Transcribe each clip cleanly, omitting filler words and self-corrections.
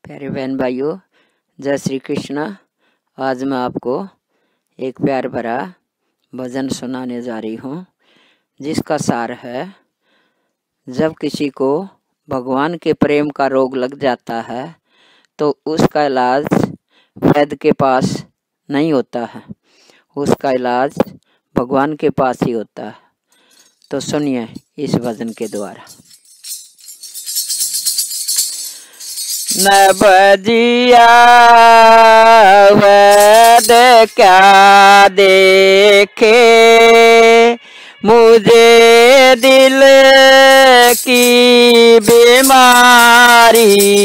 प्यारे बहन भाइयों, जय श्री कृष्ण। आज मैं आपको एक प्यार भरा भजन सुनाने जा रही हूँ, जिसका सार है, जब किसी को भगवान के प्रेम का रोग लग जाता है तो उसका इलाज वैद्य के पास नहीं होता है, उसका इलाज भगवान के पास ही होता है। तो सुनिए इस भजन के द्वारा। नबजिया वैद्य क्या देखे, मुझे दिल की बीमारी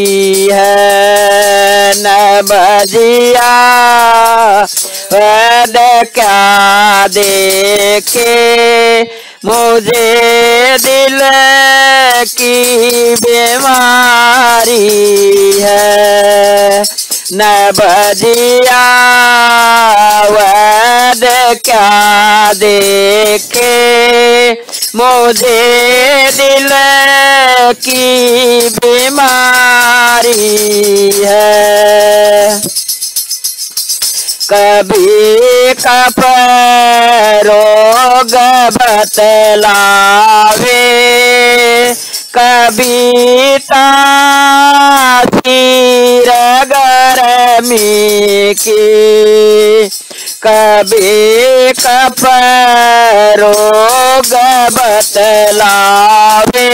है। नबजिया वैद्य क्या देखे, मुझे दिल की बीमारी है। नबजिया वैद्य क्या देखे, मुझे दिल की बीमारी है। कभी कफ रोग बतलावे, कभी तासीर गर्मी की, कभी कफ रोग बतलावे,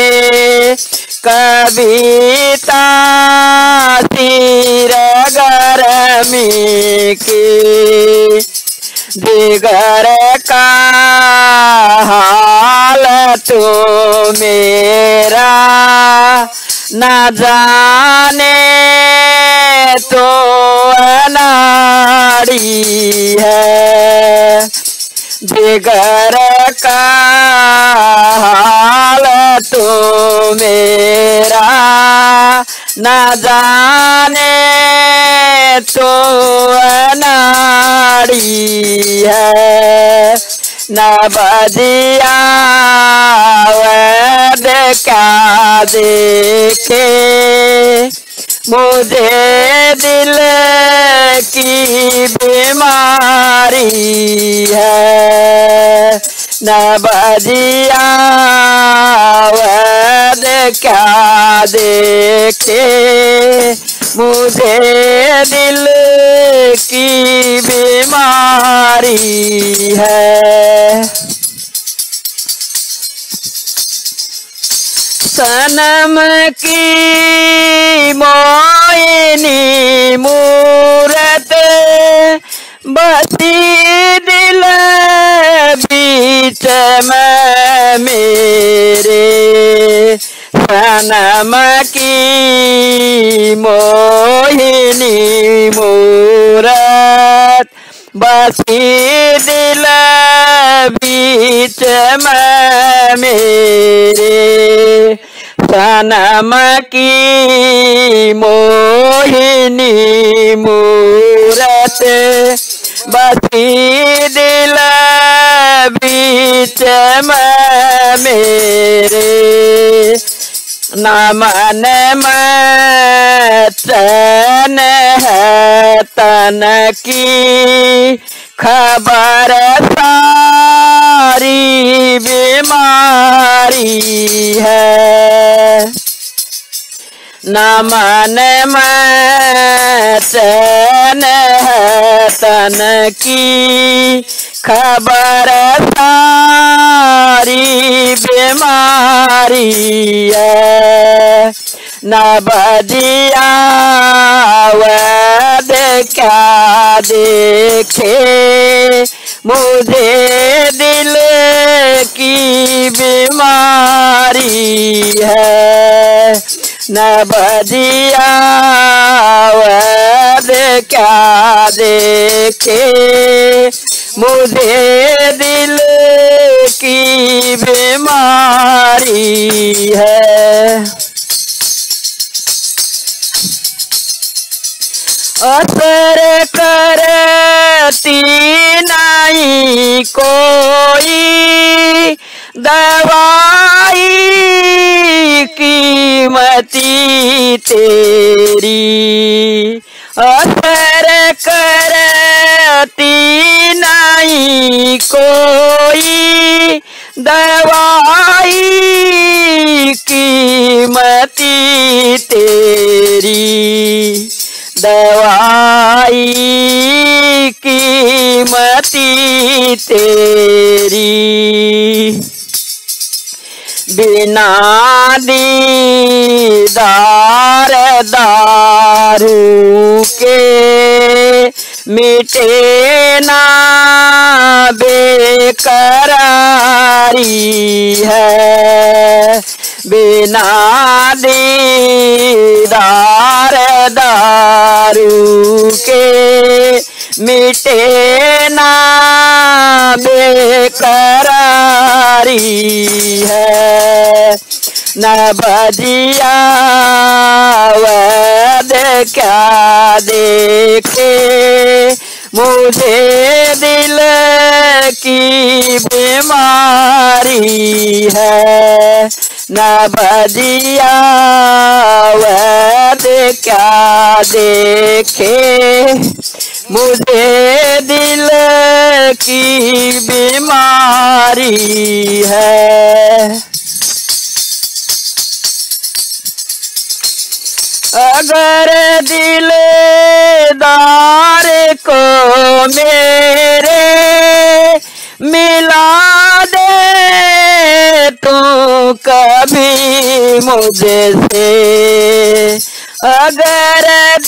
कभी तासीर गर्मी की। दिगर का हाल तो मेरा न जाने तो अनाड़ी है। दिगर का हाल तो मेरा न जाने तो अनाड़ी है। नबजिया वैद्य क्या देखे, मुझे दिल की बीमारी है। नबजिया वैद्य क्या देखे, मुझे दिल की बीमारी है। सनम की मोहिनी मूरत बसी दिल बीच में मेरे। सनम की मोहिनी मूरत बसी दिल बीच में मेरे। सनम की मोहिनी मूरत बसी दिल बीच में मेरे। न मन में चैन है तन की, खबर सारी बीमारी है। न मन में चैन है तन की, खबर सारी बीमारी है। नबजिया वैद्य क्या देखे, मुझे दिल की बीमारी है। नबजिया वैद्य क्या देखे, मुझे दिल की बीमारी है। असर करती नहीं कोई दवाई कीमती तेरी असर करती नहीं कोई दवाई कीमती तेरी दवाई कीमती तेरी बिना दीदार दारू के मिटे ना बेकरारी है बिना दीदार दारू के मिटे ना बेकरारी है न भजिया वैद क्या देखे मुझे दिल की बीमारी है न भजिया वैद क्या देखे मुझे दिल की बीमारी है अगर दिलदार को मेरे मिला दे तो कभी मुझसे अगर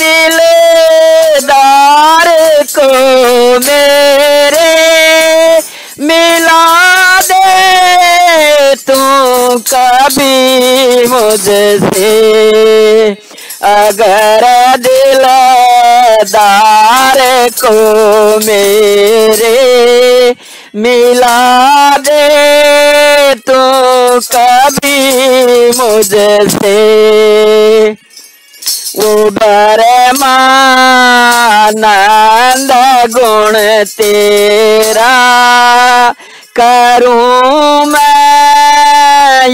दिलदार को मेरे मिला दे तो कभी मुझसे अगर दिलदार को मेरे मिला दे तो कभी मुझसे वो परमानंद गुण तेरा करूं मैं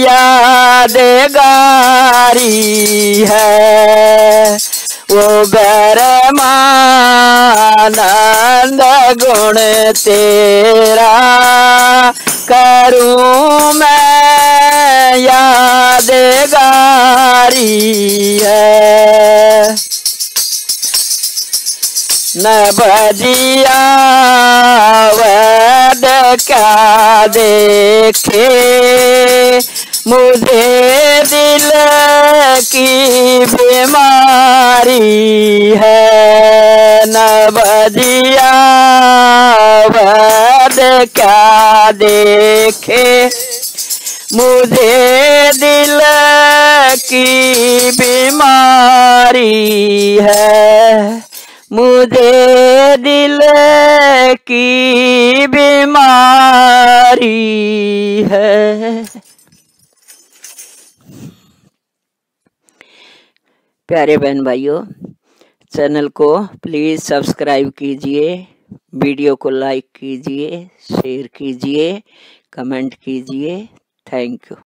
यादगारी है वो परमानंद गुण तेरा करूं मैं यादगारी है न भजिया वैद क्या देखे मुझे दिल की बीमारी है न भजिया वैद क्या देखे मुझे दिल की बीमारी है मुझे दिल की बीमारी है। प्यारे बहन भाइयों, चैनल को प्लीज़ सब्सक्राइब कीजिए, वीडियो को लाइक कीजिए, शेयर कीजिए, कमेंट कीजिए। Thank you.